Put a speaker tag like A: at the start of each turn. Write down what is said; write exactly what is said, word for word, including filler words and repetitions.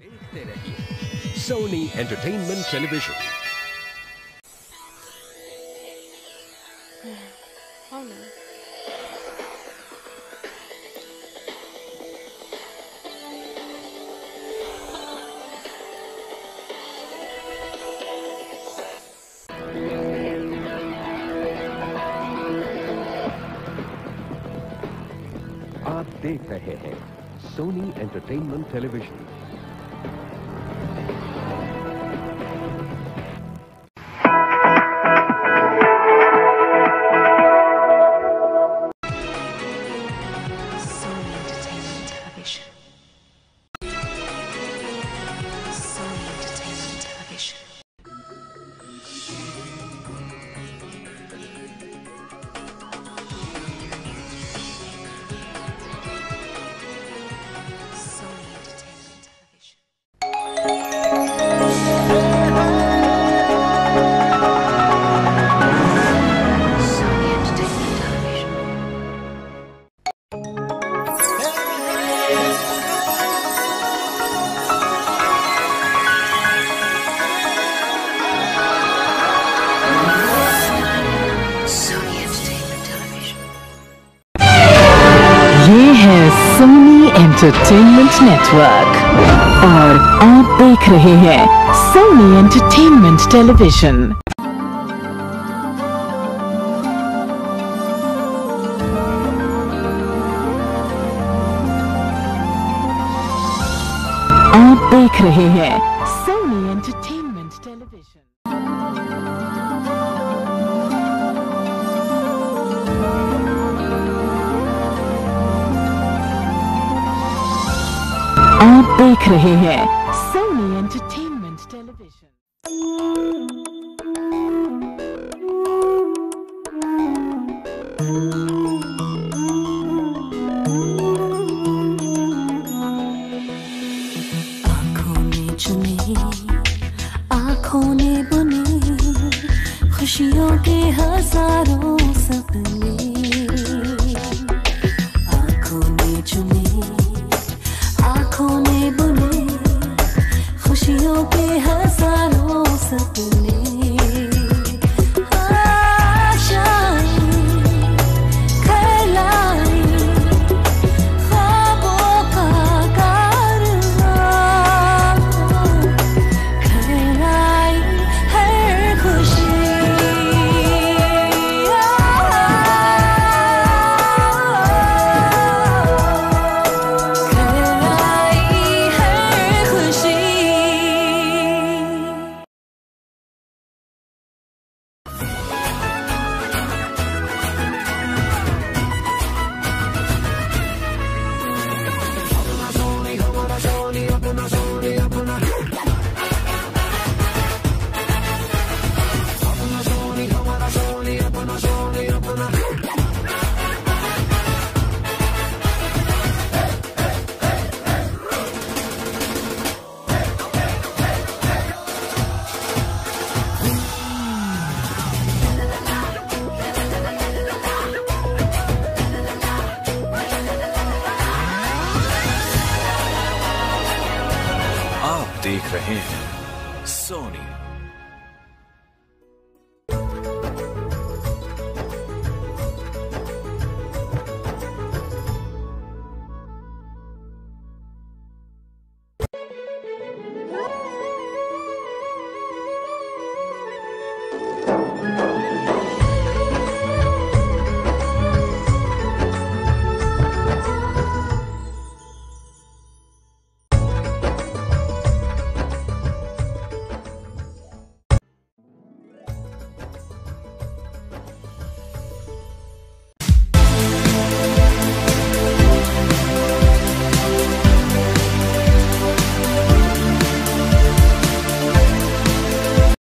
A: देखते रहिए Soni Entertainment television. आप देख रहे हैं Sony Entertainment Television.
B: Sony Entertainment Network और आप देख रहे हैं सोनी एंटरटेनमेंट टेलीविजन। आप देख रहे हैं सोनी एंटरटेनमेंट टेलीविजन। आप देख रहे हैं सोनी एंटरटेनमेंट टेलीविजन।
C: आँखों ने चुने, आँखों ने बुने खुशियों के हजारों सपने। आँखों ने चुने, आँखों ने बुने खुशियों के हजारों सपने। आशाएं खिलाई ख्वाबों का कारवां, खिलाई हर खुशी।
D: आप देख रहे हैं सोनी